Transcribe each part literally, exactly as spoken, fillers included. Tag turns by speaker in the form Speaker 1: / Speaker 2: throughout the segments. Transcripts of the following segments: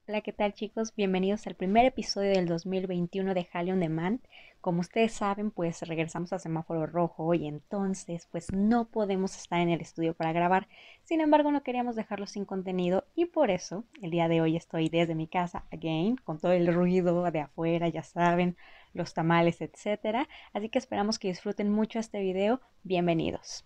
Speaker 1: Hola, ¿qué tal chicos? Bienvenidos al primer episodio del dos mil veintiuno de Halley on Demand. Como ustedes saben, pues regresamos a semáforo rojo y entonces pues no podemos estar en el estudio para grabar. Sin embargo, no queríamos dejarlo sin contenido y por eso el día de hoy estoy desde mi casa, again, con todo el ruido de afuera, ya saben, los tamales, etcétera. Así que esperamos que disfruten mucho este video. Bienvenidos.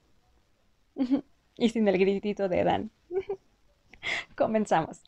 Speaker 1: Y sin el gritito de Dan. Comenzamos.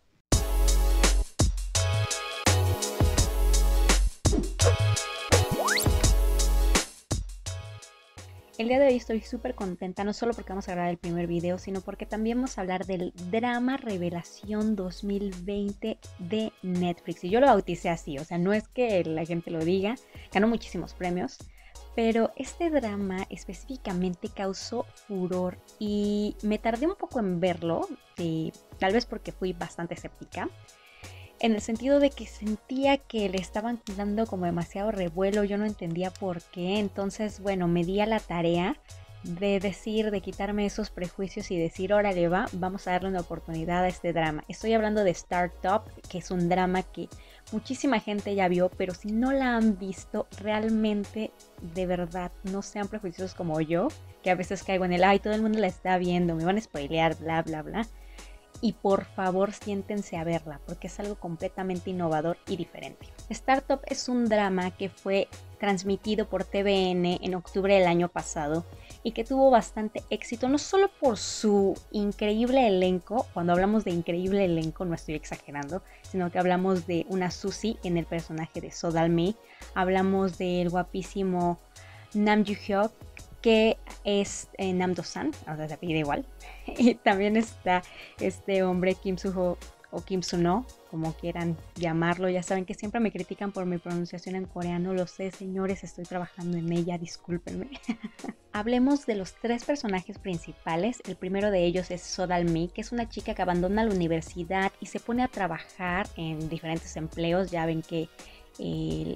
Speaker 1: El día de hoy estoy súper contenta, no solo porque vamos a grabar el primer video, sino porque también vamos a hablar del drama Revelación dos mil veinte de Netflix. Y yo lo bauticé así, o sea, no es que la gente lo diga, ganó muchísimos premios, pero este drama específicamente causó furor y me tardé un poco en verlo, y tal vez porque fui bastante escéptica. En el sentido de que sentía que le estaban dando como demasiado revuelo, yo no entendía por qué, entonces bueno, me di a la tarea de decir, de quitarme esos prejuicios y decir, órale va, vamos a darle una oportunidad a este drama. Estoy hablando de Startup, que es un drama que muchísima gente ya vio, pero si no la han visto, realmente, de verdad, no sean prejuiciosos como yo, que a veces caigo en el, ay, todo el mundo la está viendo, me van a spoilear, bla, bla, bla. Y por favor siéntense a verla porque es algo completamente innovador y diferente. Startup es un drama que fue transmitido por T V N en octubre del año pasado y que tuvo bastante éxito, no solo por su increíble elenco, cuando hablamos de increíble elenco no estoy exagerando, sino que hablamos de una Suzy en el personaje de So Dal-mi, hablamos del guapísimo Nam Joo-hyuk, que es eh, Nam Do-san, o sea, se pide igual. Y también está este hombre Kim Soo-ho o Kim Soo-no, como quieran llamarlo. Ya saben que siempre me critican por mi pronunciación en coreano. Lo sé, señores, estoy trabajando en ella, discúlpenme. Hablemos de los tres personajes principales. El primero de ellos es So Dal-mi, que es una chica que abandona la universidad y se pone a trabajar en diferentes empleos. Ya ven que el...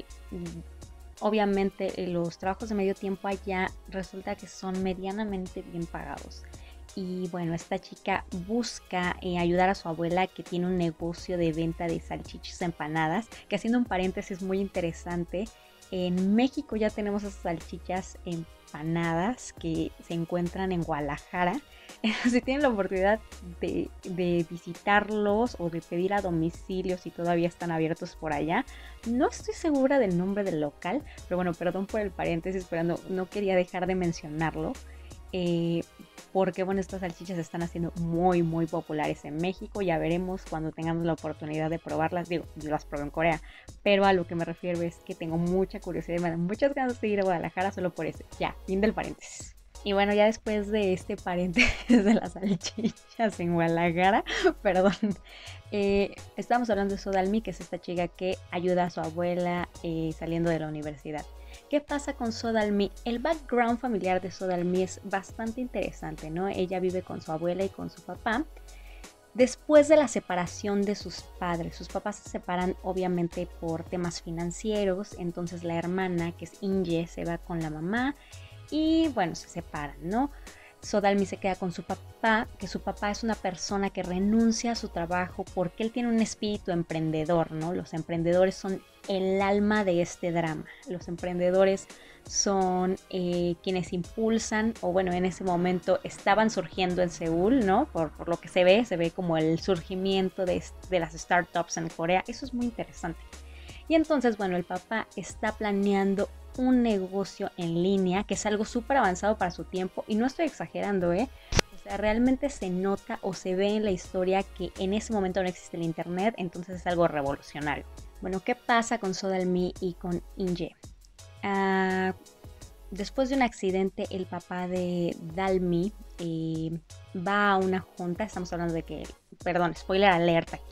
Speaker 1: obviamente los trabajos de medio tiempo allá resulta que son medianamente bien pagados. Y bueno, esta chica busca eh, ayudar a su abuela que tiene un negocio de venta de salchichas empanadas, que haciendo un paréntesis muy interesante, en México ya tenemos esas salchichas empanadas que se encuentran en Guadalajara. Si tienen la oportunidad de, de visitarlos o de pedir a domicilio si todavía están abiertos por allá, no estoy segura del nombre del local, pero bueno, perdón por el paréntesis, pero no, no quería dejar de mencionarlo. Eh, porque bueno, estas salchichas se están haciendo muy muy populares en México. Ya veremos cuando tengamos la oportunidad de probarlas. Digo, yo las probé en Corea, pero a lo que me refiero es que tengo mucha curiosidad y me dan muchas ganas de ir a Guadalajara solo por eso. Ya, fin del paréntesis. Y bueno, ya después de este paréntesis de las salchichas en Guadalajara, perdón, eh, estamos hablando de So Dal-mi, que es esta chica que ayuda a su abuela eh, saliendo de la universidad. ¿Qué pasa con So Dal-mi? El background familiar de So Dal-mi es bastante interesante, ¿no? Ella vive con su abuela y con su papá. Después de la separación de sus padres, sus papás se separan obviamente por temas financieros, entonces la hermana, que es Inge, se va con la mamá y bueno, se separan, ¿no? So Dal-mi se queda con su papá, que su papá es una persona que renuncia a su trabajo porque él tiene un espíritu emprendedor, ¿no? Los emprendedores son el alma de este drama. Los emprendedores son eh, quienes impulsan, o bueno, en ese momento estaban surgiendo en Seúl, ¿no? Por, por lo que se ve, se ve como el surgimiento de, de las startups en Corea. Eso es muy interesante. Y entonces, bueno, el papá está planeando un negocio en línea, que es algo súper avanzado para su tiempo, y no estoy exagerando, ¿eh? O sea, realmente se nota o se ve en la historia que en ese momento no existe el internet, entonces es algo revolucionario. Bueno, ¿qué pasa con So Dal-mi y con Inge? Uh, después de un accidente, el papá de Dal-mi eh, va a una junta, estamos hablando de que, perdón, spoiler alerta aquí,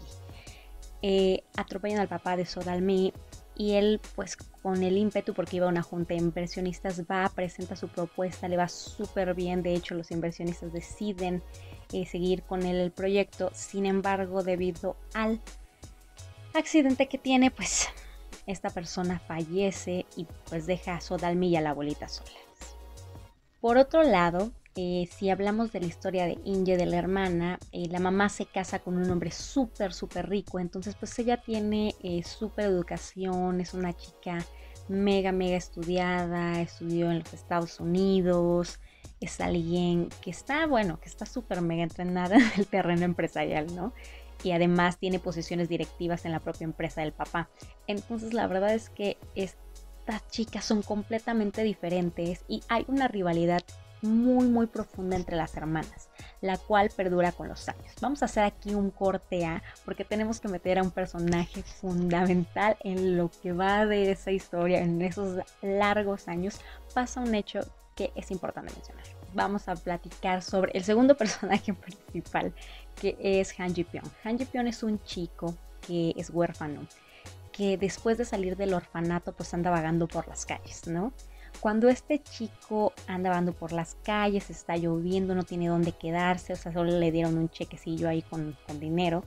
Speaker 1: eh, atropellan al papá de So Dal-mi y él pues con el ímpetu porque iba a una junta de inversionistas va, presenta su propuesta, le va súper bien, de hecho los inversionistas deciden eh, seguir con él el proyecto, sin embargo debido al accidente que tiene pues esta persona fallece y pues deja a So Dal-mi y a la abuelita solas. Por otro lado, eh, si hablamos de la historia de Inge, de la hermana, eh, la mamá se casa con un hombre súper, súper rico, entonces pues ella tiene eh, súper educación, es una chica mega, mega estudiada, estudió en los Estados Unidos, es alguien que está, bueno, que está súper mega entrenada en el terreno empresarial, ¿no? Y además tiene posiciones directivas en la propia empresa del papá. Entonces la verdad es que estas chicas son completamente diferentes y hay una rivalidad muy muy profunda entre las hermanas, la cual perdura con los años. Vamos a hacer aquí un corte A porque tenemos que meter a un personaje fundamental en lo que va de esa historia. En esos largos años pasa un hecho que es importante mencionar. Vamos a platicar sobre el segundo personaje principal, que es Han Ji-pyong. Han Ji-pyong es un chico que es huérfano, que después de salir del orfanato pues anda vagando por las calles, ¿no? Cuando este chico anda vagando por las calles, está lloviendo, no tiene dónde quedarse, o sea, solo le dieron un chequecillo ahí con, con dinero.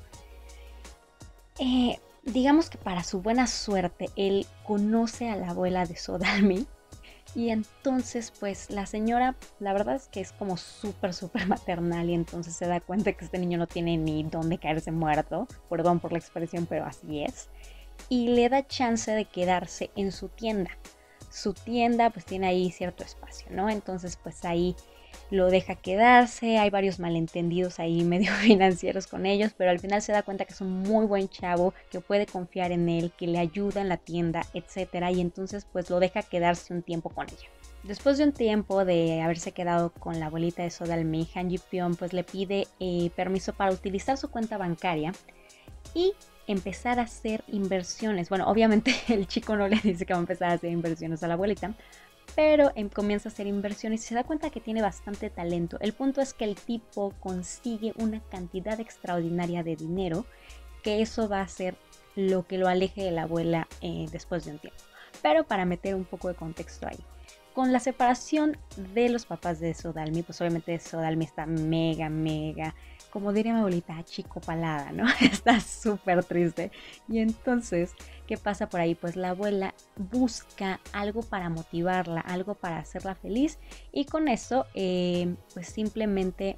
Speaker 1: Eh, digamos que para su buena suerte, él conoce a la abuela de Sodalmi. Y entonces pues la señora, la verdad es que es como súper, súper maternal y entonces se da cuenta que este niño no tiene ni dónde caerse muerto, perdón por la expresión, pero así es, y le da chance de quedarse en su tienda. Su tienda pues tiene ahí cierto espacio, ¿no? Entonces pues ahí lo deja quedarse, hay varios malentendidos ahí medio financieros con ellos, pero al final se da cuenta que es un muy buen chavo, que puede confiar en él, que le ayuda en la tienda, etcétera, y entonces pues lo deja quedarse un tiempo con ella. Después de un tiempo de haberse quedado con la abuelita de Sodalmi, Han Ji-pyong pues le pide eh, permiso para utilizar su cuenta bancaria y empezar a hacer inversiones. Bueno, obviamente el chico no le dice que va a empezar a hacer inversiones a la abuelita, pero em, comienza a hacer inversiones y se da cuenta que tiene bastante talento. El punto es que el tipo consigue una cantidad extraordinaria de dinero, que eso va a ser lo que lo aleje de la abuela eh, después de un tiempo. Pero para meter un poco de contexto ahí, con la separación de los papás de Sodalmi, pues obviamente Sodalmi está mega, mega, como diría mi abuelita, achicopalada, ¿no? Está súper triste. Y entonces, ¿qué pasa por ahí? Pues la abuela busca algo para motivarla, algo para hacerla feliz. Y con eso, eh, pues simplemente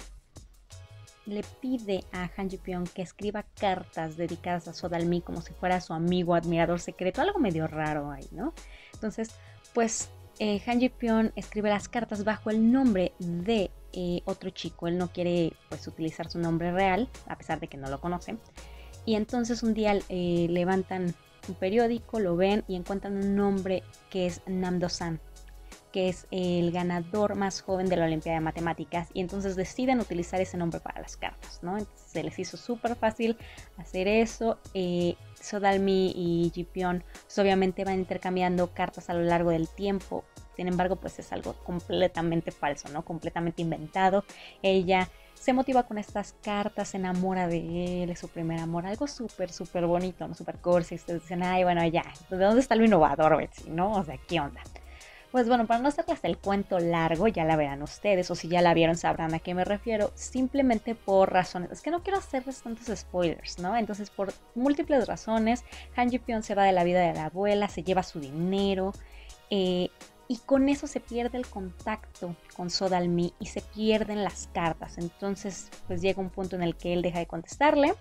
Speaker 1: le pide a Han Ji-pyong que escriba cartas dedicadas a Sodalmi como si fuera su amigo, admirador secreto, algo medio raro ahí, ¿no? Entonces, pues eh, Han Ji-pyong escribe las cartas bajo el nombre de eh, otro chico. Él no quiere pues utilizar su nombre real, a pesar de que no lo conoce. Y entonces un día eh, levantan un periódico, lo ven y encuentran un nombre que es Nam Do-san, que es el ganador más joven de la Olimpiada de Matemáticas, y entonces deciden utilizar ese nombre para las cartas, ¿no? Entonces se les hizo súper fácil hacer eso. Eh, Sodalmi y Ji-pyong pues obviamente van intercambiando cartas a lo largo del tiempo. Sin embargo, pues es algo completamente falso, ¿no? Completamente inventado. Ella se motiva con estas cartas, se enamora de él, es su primer amor, algo súper, súper bonito, ¿no? Súper cursi. Ustedes dicen, ay, bueno, ya, ¿de dónde está lo innovador, Betsy? ¿No? O sea, ¿qué onda? Pues bueno, para no hacerles el cuento largo, ya la verán ustedes, o si ya la vieron sabrán a qué me refiero, simplemente por razones, es que no quiero hacerles tantos spoilers, ¿no? Entonces por múltiples razones, Han Ji-pyong se va de la vida de la abuela, se lleva su dinero, eh, y con eso se pierde el contacto con Sodalmi y se pierden las cartas. Entonces pues llega un punto en el que él deja de contestarle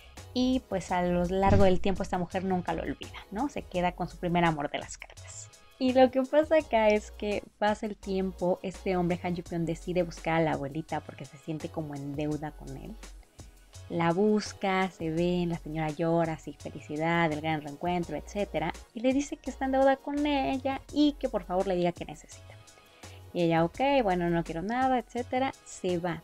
Speaker 1: y pues a lo largo del tiempo esta mujer nunca lo olvida, ¿no? Se queda con su primer amor de las cartas. Y lo que pasa acá es que pasa el tiempo, este hombre Han Ji-pyong decide buscar a la abuelita porque se siente como en deuda con él. La busca, se ven, la señora llora, así felicidad, el gran reencuentro, etcétera. Y le dice que está en deuda con ella y que por favor le diga que necesita. Y ella, ok, bueno, no quiero nada, etcétera, se va.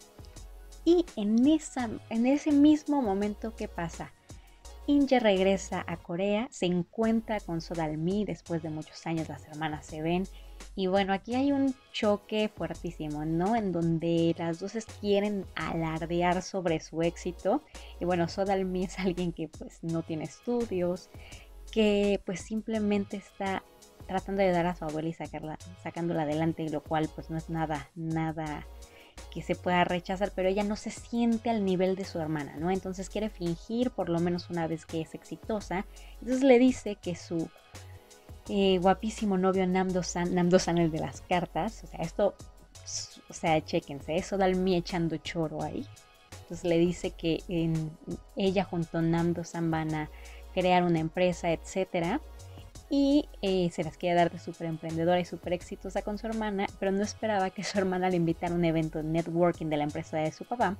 Speaker 1: Y en, esa, en ese mismo momento, ¿qué pasa? Inge regresa a Corea, se encuentra con Sodalmi, después de muchos años las hermanas se ven. Y bueno, aquí hay un choque fuertísimo, ¿no? En donde las dos quieren alardear sobre su éxito. Y bueno, Sodalmi es alguien que pues no tiene estudios, que pues simplemente está tratando de ayudar a su abuela y sacarla, sacándola adelante, lo cual pues no es nada, nada que se pueda rechazar, pero ella no se siente al nivel de su hermana, ¿no? Entonces quiere fingir por lo menos una vez que es exitosa. Entonces le dice que su eh, guapísimo novio Nam Do-san, Nam Do-san el de las cartas, o sea, esto o sea, chéquense, eso Dalmi echando choro ahí. Entonces le dice que en, ella junto a Nam Do-san van a crear una empresa, etcétera. Y eh, se las quiere dar de súper emprendedora y súper exitosa con su hermana, pero no esperaba que su hermana le invitara a un evento de networking de la empresa de su papá.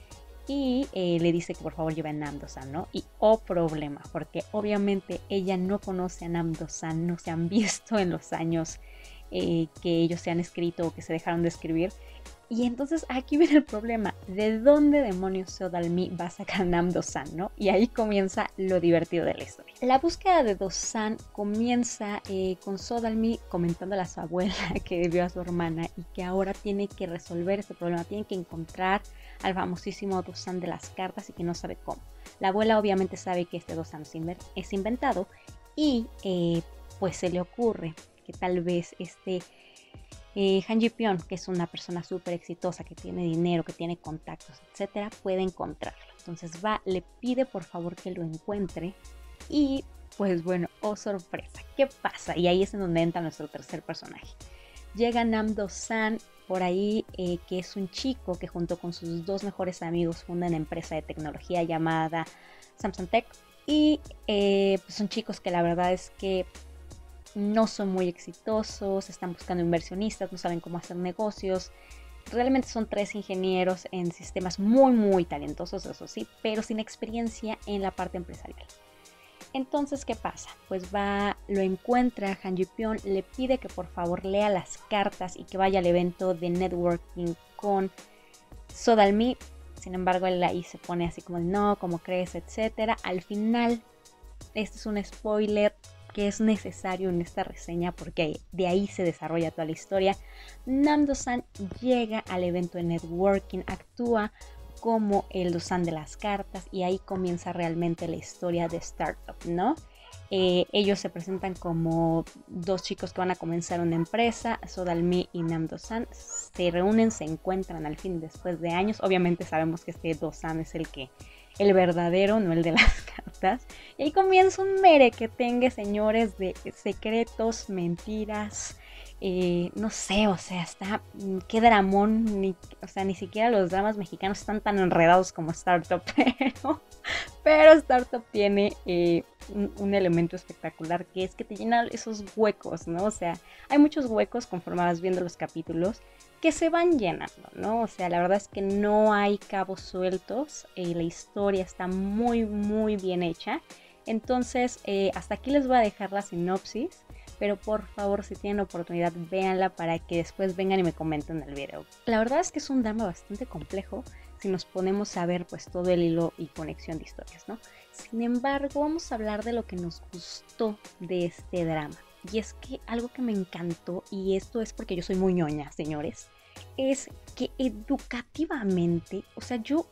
Speaker 1: Y eh, le dice que por favor lleve a Nam Do-san, ¿no? Y oh problema, porque obviamente ella no conoce a Nam Do-san, no se han visto en los años eh, que ellos se han escrito o que se dejaron de escribir. Y entonces aquí viene el problema, ¿de dónde demonios Seo-Dalmi va a sacar a Nam Do-san, no? Y ahí comienza lo divertido de la historia. La búsqueda de Do-san comienza eh, con Seo-Dalmi comentándole a su abuela que vio a su hermana y que ahora tiene que resolver este problema, tiene que encontrar al famosísimo Do-san de las cartas y que no sabe cómo. La abuela obviamente sabe que este Do-san es inventado y eh, pues se le ocurre que tal vez este... Eh, Han Ji-pyeon, que es una persona súper exitosa, que tiene dinero, que tiene contactos, etcétera, puede encontrarlo. Entonces va, le pide por favor que lo encuentre y pues bueno, oh sorpresa, ¿qué pasa? Y ahí es en donde entra nuestro tercer personaje. Llega Nam Do-san por ahí, eh, que es un chico que junto con sus dos mejores amigos fundan una empresa de tecnología llamada Samsung Tech y eh, pues son chicos que la verdad es que no son muy exitosos, están buscando inversionistas, no saben cómo hacer negocios. Realmente son tres ingenieros en sistemas muy muy talentosos, eso sí, pero sin experiencia en la parte empresarial. Entonces, ¿qué pasa? Pues va, lo encuentra Han Ji-pyeon, le pide que por favor lea las cartas y que vaya al evento de networking con Seo-Dalmi. Sin embargo, él ahí se pone así como, no, ¿cómo crees? Etcétera. Al final, este es un spoiler que es necesario en esta reseña porque de ahí se desarrolla toda la historia. Nam Do-san llega al evento de networking, actúa como el Do-san de las cartas y ahí comienza realmente la historia de Startup, ¿no? Eh, ellos se presentan como dos chicos que van a comenzar una empresa, Seo-Dalmi y Nam Do-san, se reúnen, se encuentran al fin después de años. Obviamente sabemos que este Do-san es el que el verdadero, no el de las cartas. Y ahí comienza un merequetengue, señores, de secretos, mentiras, eh, no sé, o sea, está, qué dramón, ni, o sea, ni siquiera los dramas mexicanos están tan enredados como Startup, pero, pero Startup tiene eh, un, un elemento espectacular que es que te llena esos huecos, ¿no? O sea, hay muchos huecos conforme vas viendo los capítulos que se van llenando, ¿no? O sea, la verdad es que no hay cabos sueltos, eh, la historia está muy, muy bien hecha. Entonces, eh, hasta aquí les voy a dejar la sinopsis, pero por favor, si tienen oportunidad, véanla para que después vengan y me comenten el video. La verdad es que es un drama bastante complejo si nos ponemos a ver pues todo el hilo y conexión de historias, ¿no? Sin embargo, vamos a hablar de lo que nos gustó de este drama. Y es que algo que me encantó, y esto es porque yo soy muy ñoña, señores, es que educativamente, o sea, yo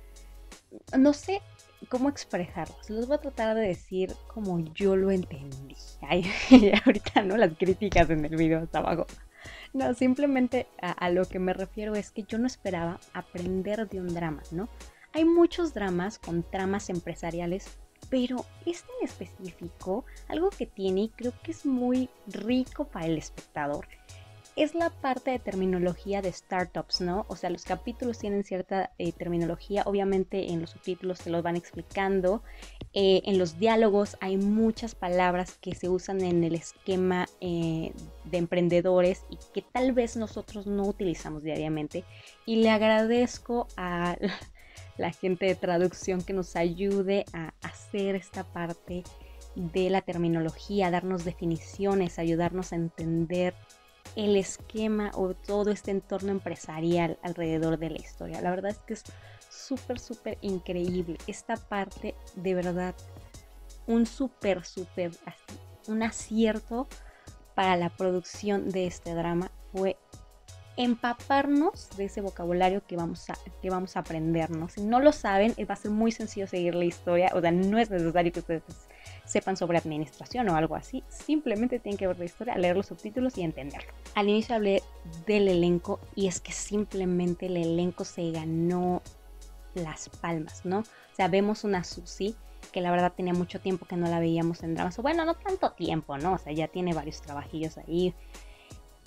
Speaker 1: no sé cómo expresarlo. Se los voy a tratar de decir como yo lo entendí. Ay, ahorita no las críticas en el video hasta abajo. No, simplemente a, a lo que me refiero es que yo no esperaba aprender de un drama, ¿no? Hay muchos dramas con tramas empresariales, pero este en específico, algo que tiene y creo que es muy rico para el espectador, es la parte de terminología de startups, ¿no? O sea, los capítulos tienen cierta eh, terminología, obviamente en los subtítulos se los van explicando, eh, en los diálogos hay muchas palabras que se usan en el esquema eh, de emprendedores y que tal vez nosotros no utilizamos diariamente, y le agradezco a la gente de traducción que nos ayude a hacer esta parte de la terminología, darnos definiciones, ayudarnos a entender el esquema o todo este entorno empresarial alrededor de la historia. La verdad es que es súper, súper increíble. Esta parte, de verdad, un súper, súper, un acierto para la producción de este drama fue empaparnos de ese vocabulario que vamos a, que vamos a aprendernos. Si no lo saben, va a ser muy sencillo seguir la historia. O sea, no es necesario que ustedes sepan sobre administración o algo así. Simplemente tienen que ver la historia, leer los subtítulos y entenderlo. Al inicio hablé del elenco y es que simplemente el elenco se ganó las palmas, ¿no? O sea, vemos una Suzy que la verdad tenía mucho tiempo que no la veíamos en dramas. O bueno, no tanto tiempo, ¿no? O sea, ya tiene varios trabajillos ahí.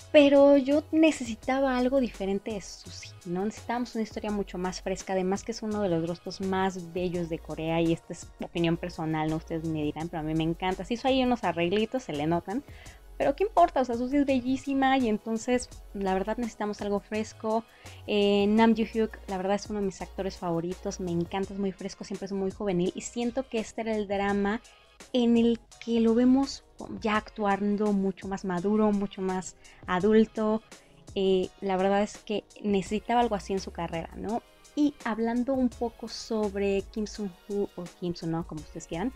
Speaker 1: Pero yo necesitaba algo diferente de Suzy, ¿no? Necesitábamos una historia mucho más fresca, además que es uno de los rostros más bellos de Corea y esta es opinión personal, no ustedes me dirán, pero a mí me encanta. Se hizo ahí unos arreglitos, se le notan, pero qué importa, o sea, Suzy es bellísima y entonces la verdad necesitamos algo fresco. Eh, Nam Joo-hyuk, la verdad es uno de mis actores favoritos, me encanta, es muy fresco, siempre es muy juvenil y siento que este era el drama en el que lo vemos ya actuando mucho más maduro, mucho más adulto. Eh, la verdad es que necesitaba algo así en su carrera, ¿no? Y hablando un poco sobre Kim Sun-ho o Kim Sun-ho, como ustedes quieran,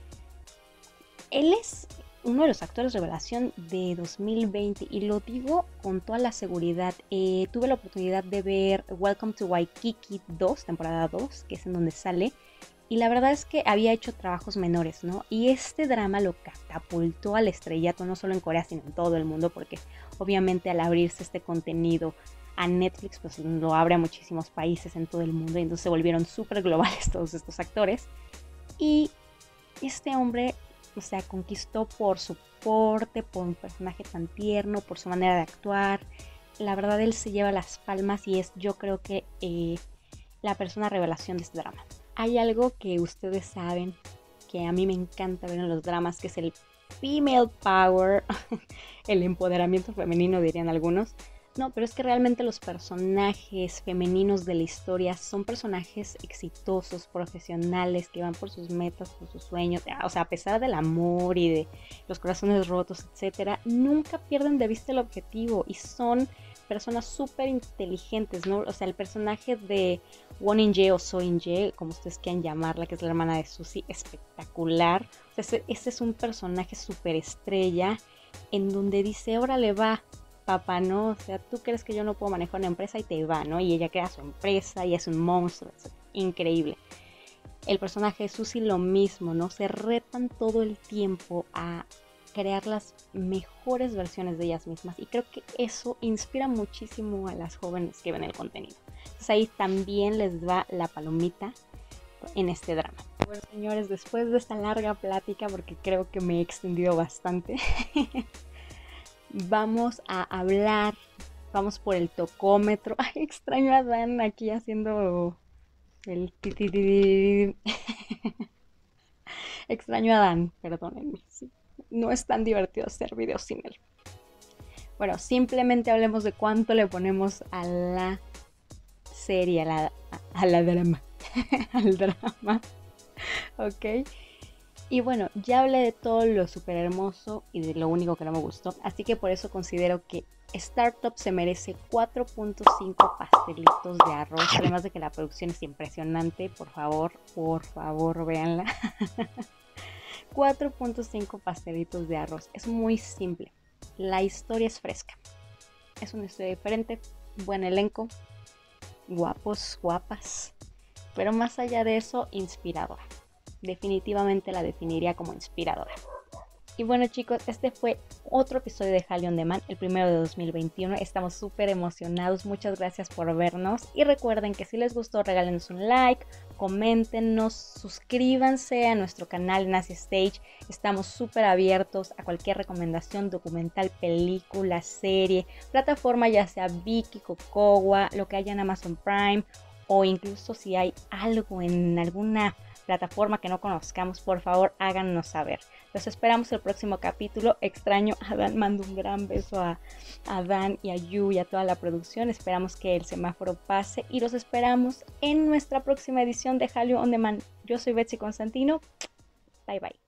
Speaker 1: él es uno de los actores revelación de dos mil veinte y lo digo con toda la seguridad. Eh, tuve la oportunidad de ver Welcome to Waikiki dos, temporada dos, que es en donde sale. Y la verdad es que había hecho trabajos menores, ¿no? Y este drama lo catapultó al estrellato, no solo en Corea, sino en todo el mundo, porque obviamente al abrirse este contenido a Netflix, pues lo abre a muchísimos países en todo el mundo, y entonces se volvieron súper globales todos estos actores. Y este hombre, o sea, conquistó por su porte, por un personaje tan tierno, por su manera de actuar. La verdad, él se lleva las palmas y es, yo creo que, eh, la persona revelación de este drama. Hay algo que ustedes saben que a mí me encanta ver en los dramas, que es el female power, el empoderamiento femenino dirían algunos. No, pero es que realmente los personajes femeninos de la historia son personajes exitosos, profesionales, que van por sus metas, por sus sueños. O sea, a pesar del amor y de los corazones rotos, etcétera, nunca pierden de vista el objetivo y son personas súper inteligentes, ¿no? O sea, el personaje de Won In-jae o So In-jae, como ustedes quieran llamarla, que es la hermana de Suzy, espectacular. O sea, este, este es un personaje súper estrella en donde dice, órale va, papá, ¿no? O sea, tú crees que yo no puedo manejar una empresa y te va, ¿no? Y ella crea su empresa y es un monstruo, es increíble. El personaje de Suzy lo mismo, ¿no? Se retan todo el tiempo a crear las mejores versiones de ellas mismas y creo que eso inspira muchísimo a las jóvenes que ven el contenido. Entonces ahí también les va la palomita en este drama. Bueno, señores, después de esta larga plática, porque creo que me he extendido bastante, vamos a hablar, vamos por el tocómetro. Ay, extraño a Dan aquí haciendo el titititi. Extraño a Dan, perdónenme. Sí. No es tan divertido hacer videos sin él. Bueno, simplemente hablemos de cuánto le ponemos a la serie, a la, a la drama, al drama, ¿ok? Y bueno, ya hablé de todo lo súper hermoso y de lo único que no me gustó, así que por eso considero que Startup se merece cuatro punto cinco pastelitos de arroz, además de que la producción es impresionante. Por favor, por favor, véanla. cuatro punto cinco pastelitos de arroz, es muy simple, la historia es fresca, es una historia diferente, buen elenco, guapos, guapas, pero más allá de eso, inspiradora. Definitivamente la definiría como inspiradora. Y bueno, chicos, este fue otro episodio de Hallyu On Demand, el primero de dos mil veintiuno. Estamos súper emocionados, muchas gracias por vernos. Y recuerden que si les gustó, regálenos un like, coméntenos, suscríbanse a nuestro canal Nazi Stage. Estamos súper abiertos a cualquier recomendación, documental, película, serie, plataforma, ya sea Viki, Kokowa, lo que haya en Amazon Prime, o incluso si hay algo en alguna plataforma que no conozcamos, por favor háganos saber. Los esperamos el próximo capítulo. Extraño a Dan, mando un gran beso a, a Dan y a Yu y a toda la producción. Esperamos que el semáforo pase y los esperamos en nuestra próxima edición de Hallyu On Demand. Yo soy Betsy Constantino. Bye bye.